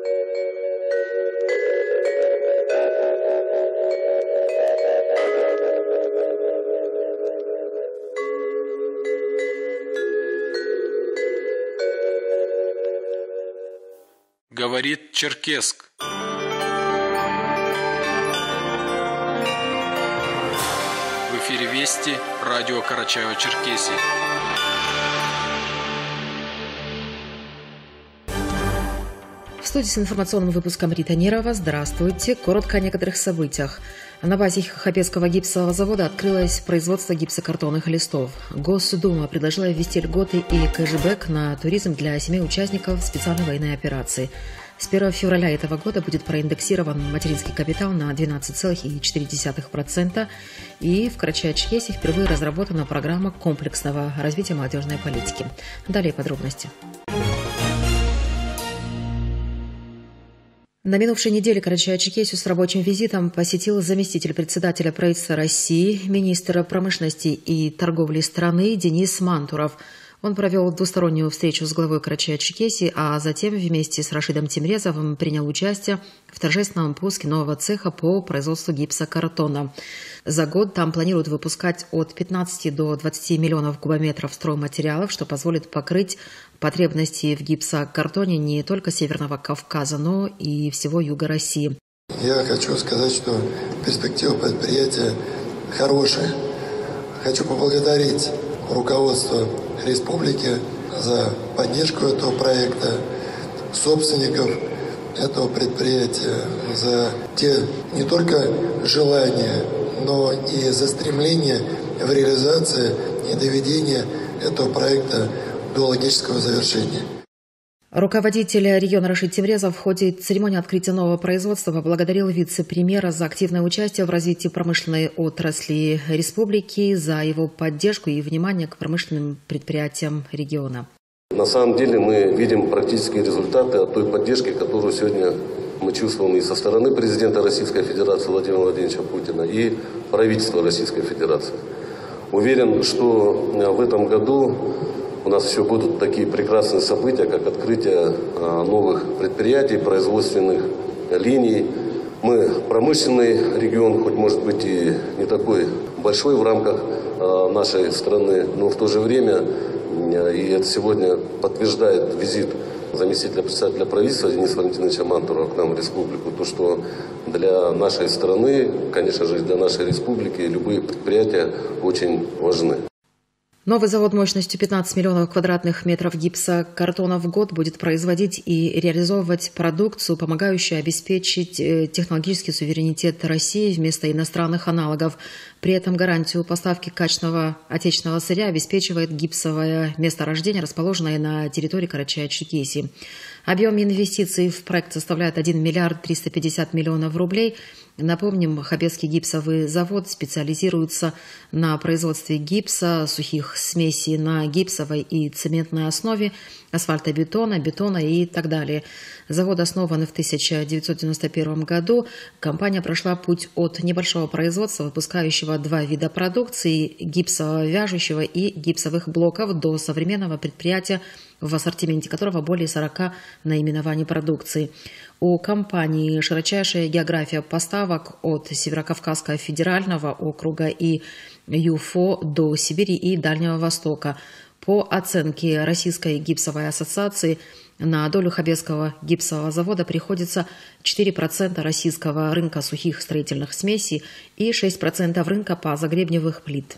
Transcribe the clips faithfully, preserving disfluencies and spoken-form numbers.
Говорит Черкесск. В эфире Вести, радио Карачаево-Черкесия. В студии с информационным выпуском Рита Нерова. Здравствуйте. Коротко о некоторых событиях. На базе Хабецкого гипсового завода открылось производство гипсокартонных листов. Госдума предложила ввести льготы и кэшбэк на туризм для семей участников специальной военной операции. С первого февраля этого года будет проиндексирован материнский капитал на двенадцать целых четыре десятых процента, и в Карачаево-Черкесии впервые разработана программа комплексного развития молодежной политики. Далее подробности. На минувшей неделе Карачаево-Черкесию с рабочим визитом посетил заместитель председателя правительства России, министр промышленности и торговли страны Денис Мантуров. Он провел двустороннюю встречу с главой Карачаево-Черкесии, а затем вместе с Рашидом Тимрезовым принял участие в торжественном пуске нового цеха по производству гипсокартона. За год там планируют выпускать от пятнадцати до двадцати миллионов кубометров стройматериалов, что позволит покрыть потребности в гипсокартоне не только Северного Кавказа, но и всего юга России. Я хочу сказать, что перспектива предприятия хорошая. Хочу поблагодарить руководство республики за поддержку этого проекта, собственников этого предприятия за те не только желания, но и за стремление в реализации и доведение этого проекта до логического завершения. Руководитель региона Рашид Тимрезов в ходе церемонии открытия нового производства поблагодарил вице-премьера за активное участие в развитии промышленной отрасли республики, за его поддержку и внимание к промышленным предприятиям региона. На самом деле мы видим практические результаты от той поддержки, которую сегодня мы чувствуем и со стороны президента Российской Федерации Владимира Владимировича Путина, и правительства Российской Федерации. Уверен, что в этом году у нас еще будут такие прекрасные события, как открытие новых предприятий, производственных линий. Мы промышленный регион, хоть может быть и не такой большой в рамках нашей страны, но в то же время, и это сегодня подтверждает визит заместителя председателя правительства Дениса Валентиновича Мантурова к нам в республику, то, что для нашей страны, конечно же, для нашей республики любые предприятия очень важны. Новый завод мощностью пятнадцать миллионов квадратных метров гипсокартона в год будет производить и реализовывать продукцию, помогающую обеспечить технологический суверенитет России вместо иностранных аналогов. При этом гарантию поставки качественного отечественного сырья обеспечивает гипсовое месторождение, расположенное на территории Карачаево-Черкесии. Объем инвестиций в проект составляет один миллиард триста пятьдесят миллионов рублей. Напомним, Хабецкий гипсовый завод специализируется на производстве гипса, сухих смесей на гипсовой и цементной основе, асфальтобетона, бетона и так далее. Завод основан в тысяча девятьсот девяносто первом году. Компания прошла путь от небольшого производства, выпускающего два вида продукции – гипсового вяжущего и гипсовых блоков, до современного предприятия, в ассортименте которого более сорока наименований продукции. У компании широчайшая география поставок от Северокавказского федерального округа и ЮФО до Сибири и Дальнего Востока. По оценке Российской гипсовой ассоциации, на долю Хабецкого гипсового завода приходится четыре процента российского рынка сухих строительных смесей и шесть процентов рынка позагребневых плит.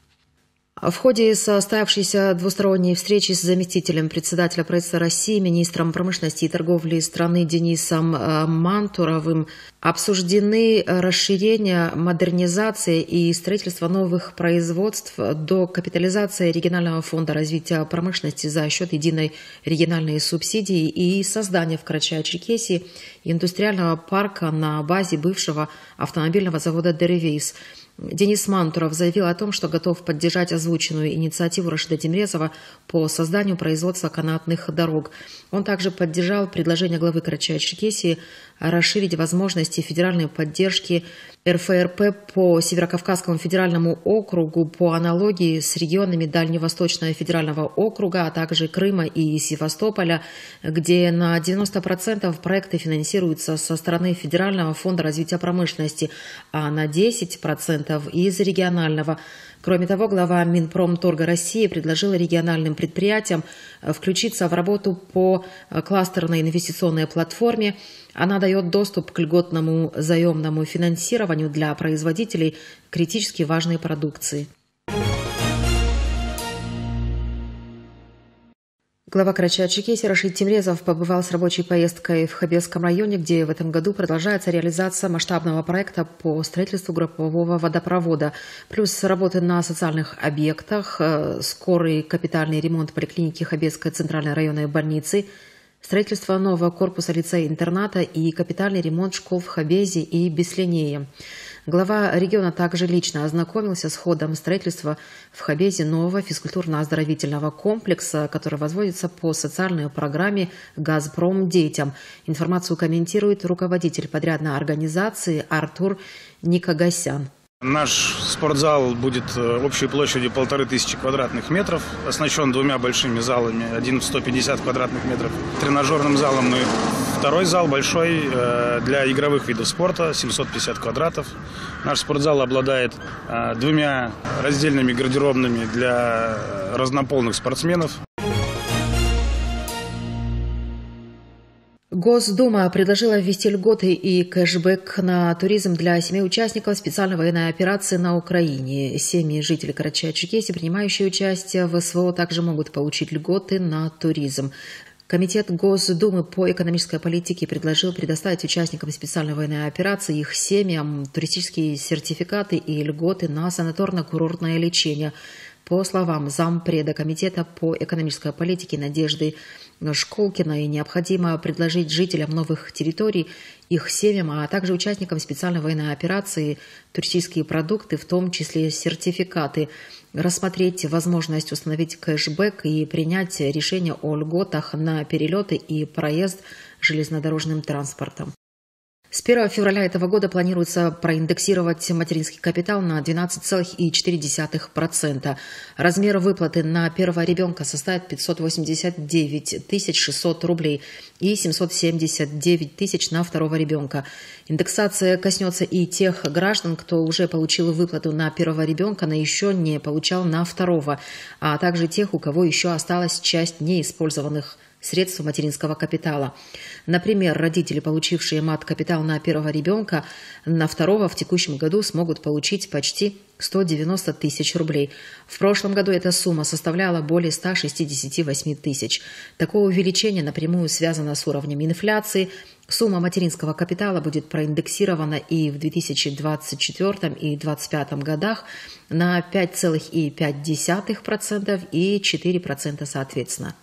В ходе состоявшейся двусторонней встречи с заместителем председателя правительства России, министром промышленности и торговли страны Денисом Мантуровым обсуждены расширение, модернизация и строительство новых производств, до капитализации регионального фонда развития промышленности за счет единой региональной субсидии и создания в Карачаево-Черкесии индустриального парка на базе бывшего автомобильного завода «Деревейс». Денис Мантуров заявил о том, что готов поддержать озвученную инициативу Рашида Тимрезова по созданию производства канатных дорог. Он также поддержал предложение главы Карачаево-Черкесии расширить возможности федеральной поддержки эр эф эр пэ по Северокавказскому федеральному округу по аналогии с регионами Дальневосточного федерального округа, а также Крыма и Севастополя, где на девяносто процентов проекты финансируются со стороны Федерального фонда развития промышленности, а на десять процентов из регионального. Кроме того, глава Минпромторга России предложил региональным предприятиям включиться в работу по кластерной инвестиционной платформе. Она дает доступ к льготному заемному финансированию для производителей критически важной продукции. Глава Карачаево-Черкесии Рашид Тимрезов побывал с рабочей поездкой в Хабесском районе, где в этом году продолжается реализация масштабного проекта по строительству группового водопровода, плюс работы на социальных объектах, скорый капитальный ремонт поликлиники Хабесской центральной районной больницы, строительство нового корпуса лицея-интерната и капитальный ремонт школ в Хабезе и Беслинее. Глава региона также лично ознакомился с ходом строительства в Хабезе нового физкультурно-оздоровительного комплекса, который возводится по социальной программе «Газпром детям». Информацию комментирует руководитель подрядной организации Артур Никогасян. Наш спортзал будет общей площадью полторы тысячи квадратных метров, оснащен двумя большими залами, один в сто пятьдесят квадратных метров, тренажерным залом и второй зал большой для игровых видов спорта, семьсот пятьдесят квадратов. Наш спортзал обладает двумя раздельными гардеробными для разнополных спортсменов. Госдума предложила ввести льготы и кэшбэк на туризм для семей участников специальной военной операции на Украине. Семьи жителей Карачаево-Черкесии, принимающие участие в СВО, также могут получить льготы на туризм. Комитет Госдумы по экономической политике предложил предоставить участникам специальной военной операции, их семьям, туристические сертификаты и льготы на санаторно-курортное лечение. По словам зампреда Комитета по экономической политике Надежды Школкиной, необходимо предложить жителям новых территорий, их семьям, а также участникам специальной военной операции туристические продукты, в том числе сертификаты, рассмотреть возможность установить кэшбэк и принять решение о льготах на перелеты и проезд железнодорожным транспортом. С первого февраля этого года планируется проиндексировать материнский капитал на двенадцать целых четыре десятых процента. Размер выплаты на первого ребенка составит пятьсот восемьдесят девять тысяч шестьсот рублей и семьсот семьдесят девять тысяч на второго ребенка. Индексация коснется и тех граждан, кто уже получил выплату на первого ребенка, но еще не получал на второго, а также тех, у кого еще осталась часть неиспользованных средств материнского капитала. Например, родители, получившие мат-капитал на первого ребенка, на второго в текущем году смогут получить почти сто девяносто тысяч рублей. В прошлом году эта сумма составляла более ста шестидесяти восьми тысяч. Такое увеличение напрямую связано с уровнем инфляции. Сумма материнского капитала будет проиндексирована и в две тысячи двадцать четвёртом и две тысячи двадцать пятом годах на пять целых пять десятых процента и четыре процента соответственно.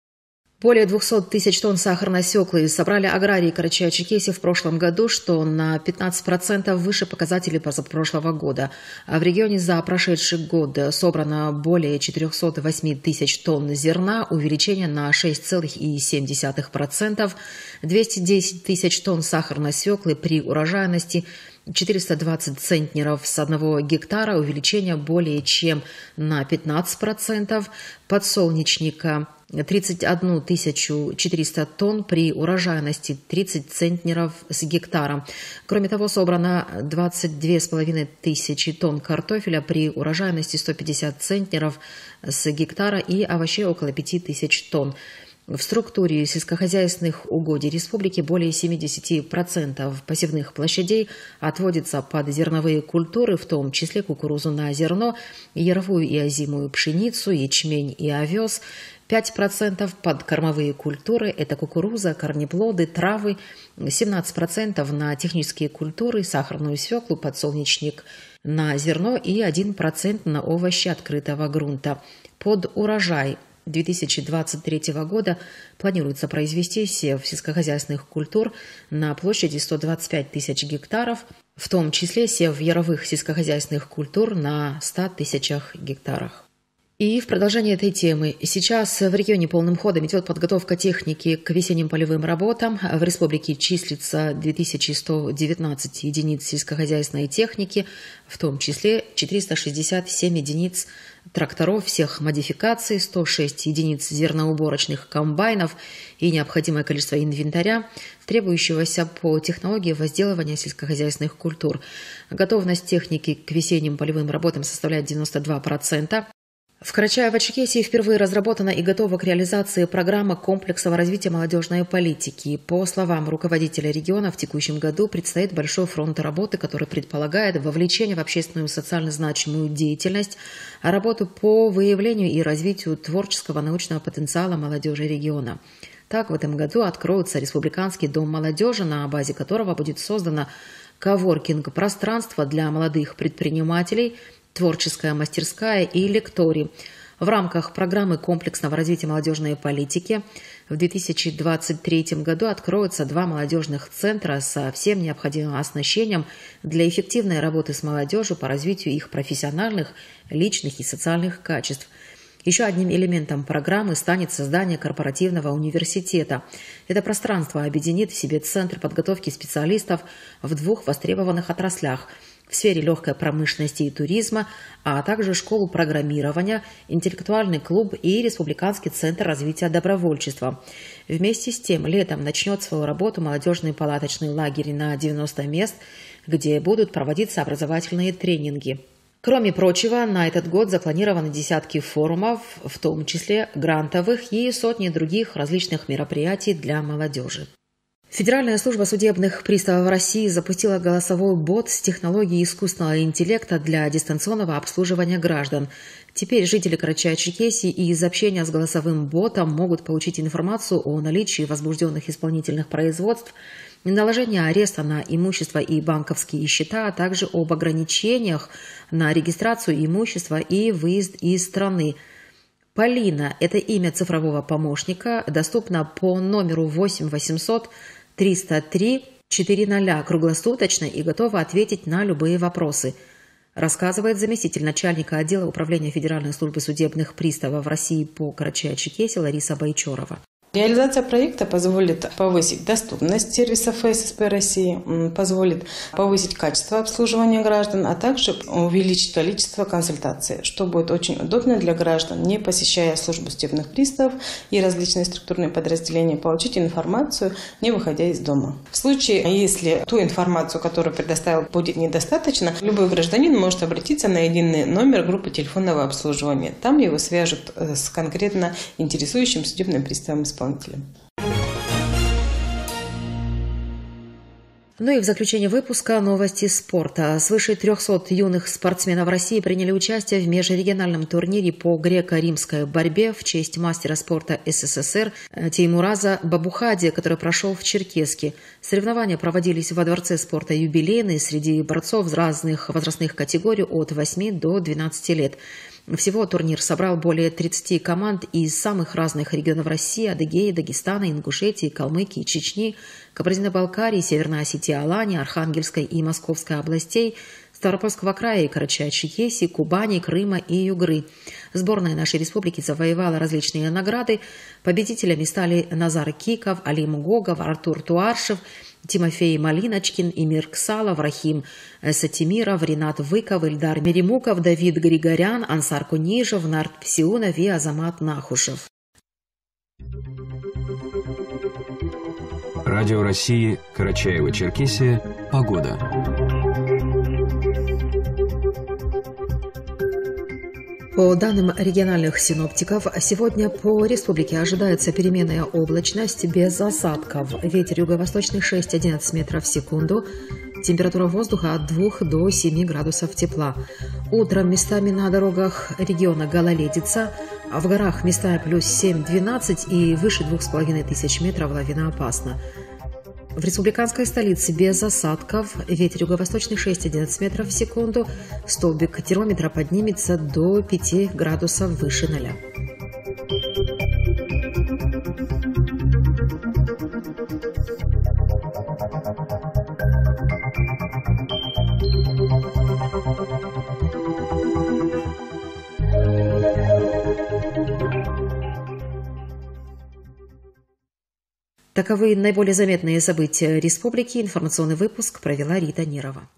Более двухсот тысяч тонн сахарной свеклы собрали аграрии Карачаево-Черкесии в прошлом году, что на пятнадцать процентов выше показателей позапрошлого года. А в регионе за прошедший год собрано более четырехсот восьми тысяч тонн зерна, увеличение на шесть целых семь десятых процента, двести десять тысяч тонн сахарной свеклы при урожайности четыреста двадцать центнеров с одного гектара, увеличение более чем на пятнадцать процентов, подсолнечника тридцать одну тысячу четыреста тонн при урожайности тридцать центнеров с гектара. Кроме того, собрано двадцать две с половиной тысячи тонн картофеля при урожайности сто пятьдесят центнеров с гектара и овощей около пяти тысяч тонн. В структуре сельскохозяйственных угодий республики более семидесяти процентов посевных площадей отводится под зерновые культуры, в том числе кукурузу на зерно, яровую и озимую пшеницу, ячмень и овес. пять процентов под кормовые культуры – это кукуруза, корнеплоды, травы, семнадцать процентов на технические культуры, сахарную свеклу, подсолнечник на зерно и один процент на овощи открытого грунта. Под урожай две тысячи двадцать третьего года планируется произвести сев сельскохозяйственных культур на площади сто двадцать пять тысяч гектаров, в том числе сев яровых сельскохозяйственных культур на ста тысячах гектарах. И в продолжение этой темы. Сейчас в регионе полным ходом идет подготовка техники к весенним полевым работам. В республике числится две тысячи сто девятнадцать единиц сельскохозяйственной техники, в том числе четыреста шестьдесят семь единиц тракторов всех модификаций, сто шесть единиц зерноуборочных комбайнов и необходимое количество инвентаря, требующегося по технологии возделывания сельскохозяйственных культур. Готовность техники к весенним полевым работам составляет девяносто два процента. В Карачаево-Черкесии впервые разработана и готова к реализации программа комплексного развития молодежной политики. По словам руководителя региона, в текущем году предстоит большой фронт работы, который предполагает вовлечение в общественную и социально значимую деятельность, а работу по выявлению и развитию творческого научного потенциала молодежи региона. Так, в этом году откроется Республиканский дом молодежи, на базе которого будет создано коворкинг-пространство для молодых предпринимателей, творческая мастерская и лекторий. В рамках программы комплексного развития молодежной политики в две тысячи двадцать третьем году откроются два молодежных центра со всем необходимым оснащением для эффективной работы с молодежью по развитию их профессиональных, личных и социальных качеств. Еще одним элементом программы станет создание корпоративного университета. Это пространство объединит в себе центр подготовки специалистов в двух востребованных отраслях – в сфере легкой промышленности и туризма, а также школу программирования, интеллектуальный клуб и Республиканский центр развития добровольчества. Вместе с тем, летом начнет свою работу молодежный палаточный лагерь на девяносто мест, где будут проводиться образовательные тренинги. Кроме прочего, на этот год запланированы десятки форумов, в том числе грантовых и сотни других различных мероприятий для молодежи. Федеральная служба судебных приставов России запустила голосовой бот с технологией искусственного интеллекта для дистанционного обслуживания граждан. Теперь жители Карачаево-Черкесии из общения с голосовым ботом могут получить информацию о наличии возбужденных исполнительных производств, наложение ареста на имущество и банковские счета, а также об ограничениях на регистрацию имущества и выезд из страны. Полина – это имя цифрового помощника, доступно по номеру восемь восемьсот триста три четыреста круглосуточно и готова ответить на любые вопросы, рассказывает заместитель начальника отдела управления Федеральной службы судебных приставов России по Карачаево-Черкесии Лариса Байчорова. Реализация проекта позволит повысить доступность сервисов эф эс эс пэ России, позволит повысить качество обслуживания граждан, а также увеличить количество консультаций, что будет очень удобно для граждан, не посещая службу судебных приставов и различные структурные подразделения, получить информацию, не выходя из дома. В случае, если ту информацию, которую предоставил, будет недостаточно, любой гражданин может обратиться на единый номер группы телефонного обслуживания. Там его свяжут с конкретно интересующим судебным приставом исполнителем. Ну и в заключение выпуска новости спорта. Свыше трехсот юных спортсменов России приняли участие в межрегиональном турнире по греко-римской борьбе в честь мастера спорта эс эс эс эр Теймураза Бабухади, который прошел в Черкесске. Соревнования проводились во Дворце спорта «Юбилейный» среди борцов разных возрастных категорий от восьми до двенадцати лет. Всего турнир собрал более тридцати команд из самых разных регионов России: Адыгеи, Дагестана, Ингушетии, Калмыкии, Чечни, Кабардино-Балкарии, Северной Осетии, Алании, Архангельской и Московской областей, Ставропольского края и Карачаево-Черкесии, Кубани, Крыма и Югры. Сборная нашей республики завоевала различные награды. Победителями стали Назар Киков, Алим Гогов, Артур Туаршев, Тимофей Малиночкин, Эмир Ксалов, Рахим Сатимиров, Ринат Выков, Ильдар Меремуков, Давид Григорян, Ансар Кунижев, Нарт Псиунов и Азамат Нахушев. Радио России, Карачаево-Черкесия, погода. По данным региональных синоптиков, сегодня по республике ожидается переменная облачность без осадков. Ветер юго-восточный шесть-одиннадцать метров в секунду. Температура воздуха от двух до семи градусов тепла. Утром местами на дорогах региона гололедица, а в горах местами плюс семь-двенадцать и выше двух с половиной тысяч метров лавиноопасно. В республиканской столице без осадков, ветер юго-восточный шесть-одиннадцать метров в секунду, столбик термометра поднимется до пяти градусов выше ноля. Таковы наиболее заметные события республики. Информационный выпуск провела Рита Нирова.